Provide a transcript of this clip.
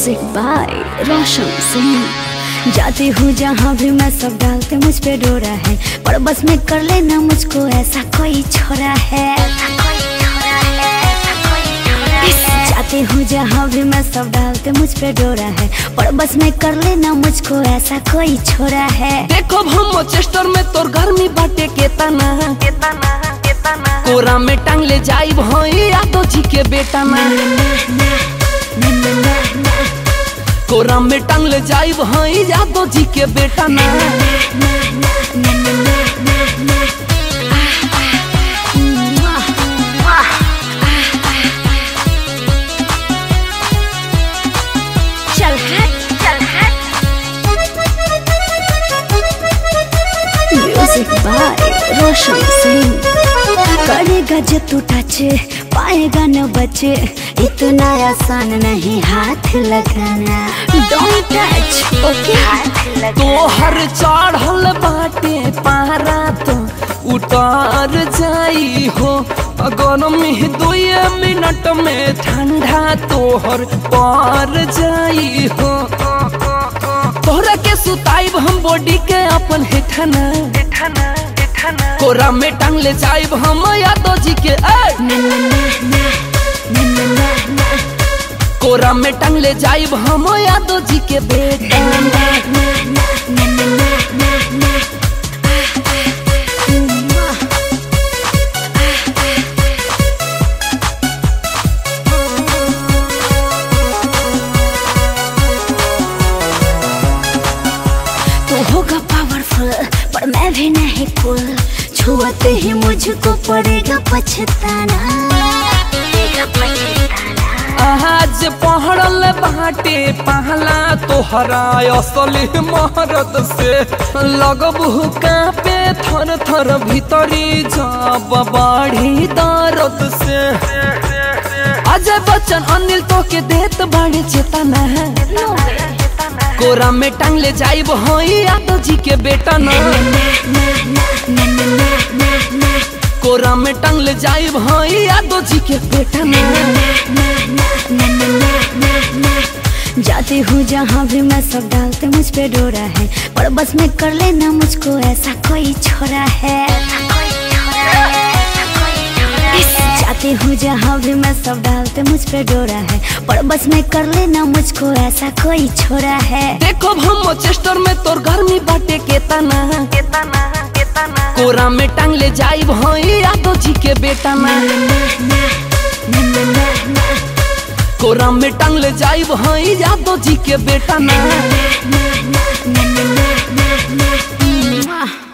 Music by Roshan Singh. जाती हूँ जहाँ भी मैं सब डालते मुझ पे डोरा है, पर बस में कर लेना मुझको ऐसा कोई छोरा है। जाती हूँ जहाँ भी मैं सब डालते मुझ पे डोरा है, पर बस में कर लेना मुझको ऐसा कोई छोरा है। देखो हम चेस्टर में तोर गर्मी बाटे के तना कोरा में टांग ले जाई भई यादव जी के बेटा ना कोरा में टांग ले जाई भई यादव जी के बेटा ना। चल हट म्यूजिक बाय रोशन सिंह। करेगा जो तू टच पाएगा न बचे, इतना आसान नहीं हाथ लगाना। डोंट टच ओके हाथ लगाना। तो हर चढ़ल बाटे पारा तो उतार जाई हो, अगर में 2 मिनट में ठंडा तोहर पार जाई हो। तोहरा के सुताइब हम बॉडी के अपन हेठना कोरा में टांग ले जाइब हम यादव जी के कोरा में टांग ले जाइब हम यादव जी के बेटा। तो होगा पावरफुल पर मैं भी नहीं कूल, छुआते ही मुझको पड़ेगा पछताना। आज पहड़ल बाटे पहला तोहरा असली महरत से, लगबू कांपे थर थर भीतरी जब बाढ़ी दर्द से। अजय बच्चन अनिल तो के देत बड़े चेतना कोरा में टांग ले जाइब हई यादव जी के बेटा ना कोरा में टांग ले जाइब हई यादव जी के बेटा ना। जाती हूँ जहाँ भी मैं सब डालते मुझ पे डोरा है, पर बस में कर लेना मुझको ऐसा कोई छोरा है। जाती हूँ जहाँ भी मैं सब डालते मुझ पे डोरा है, पर बस में कर लेना मुझको ऐसा कोई छोरा है। देखो हम चेस्टर में तोर गर्मी बाटे के तना कोरा में टांग ले जाई भई यादव जी के बेटा ना कोरा में टांग ले जाई भई यादव जी के बेटा ना।